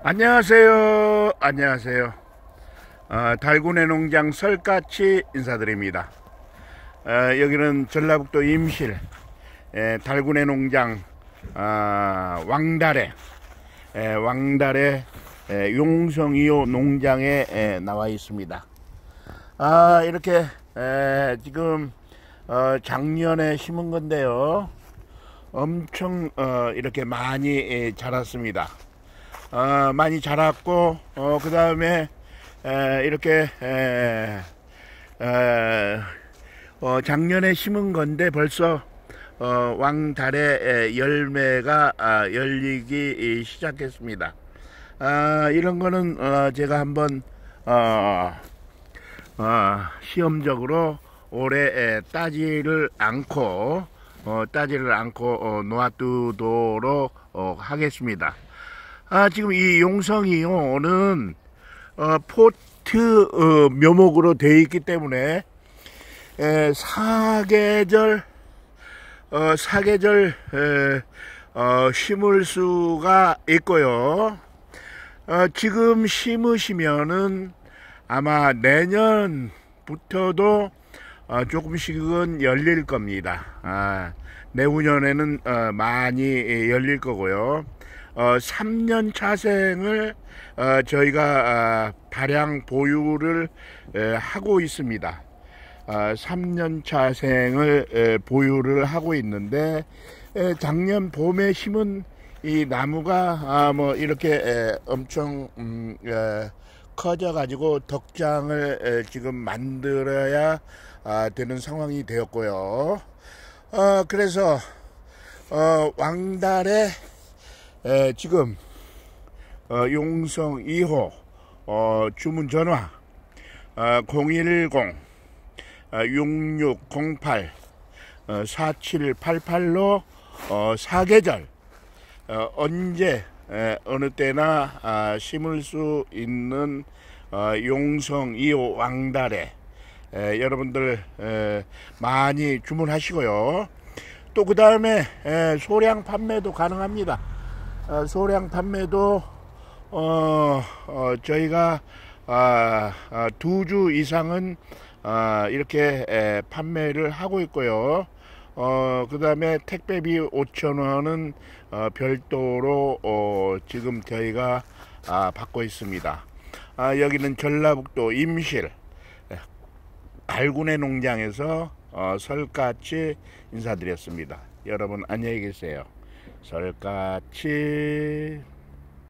안녕하세요. 안녕하세요. 달군의 농장 설까치 인사드립니다. 여기는 전라북도 임실 달군의 농장 왕달의 용성 2호 농장에 나와 있습니다. 이렇게 지금 작년에 심은 건데요, 엄청 이렇게 많이 자랐습니다. 많이 자랐고, 그 다음에 이렇게 작년에 심은 건데 벌써 왕달의 열매가 열리기 시작했습니다. 이런 거는 제가 한번 시험적으로 올해 따지를 않고 놓아두도록 하겠습니다. 지금 이 용성2호는 포트 묘목으로 되어 있기 때문에 사계절 심을 수가 있고요. 지금 심으시면은 아마 내년부터도 조금씩은 열릴 겁니다. 내후년에는 많이 열릴 거고요. 3년 차생을 저희가 다량 보유를 하고 있습니다. 3년 차생을 보유를 하고 있는데, 작년 봄에 심은 이 나무가 뭐 이렇게 엄청 커져 가지고 덕장을 지금 만들어야 되는 상황이 되었고요. 그래서 왕달에 지금 용성 2호 주문 전화 010-6608-4788로 사계절 언제 어느 때나 심을 수 있는 용성 2호 왕달에 여러분들 많이 주문하시고요. 또 그 다음에 소량 판매도 가능합니다. 소량 판매도 저희가 2주 이상은 이렇게 판매를 하고 있고요. 그 다음에 택배비 5,000원은 별도로 지금 저희가 받고 있습니다. 여기는 전라북도 임실 달군의 농장에서 설까치 인사드렸습니다. 여러분 안녕히 계세요. 설까치.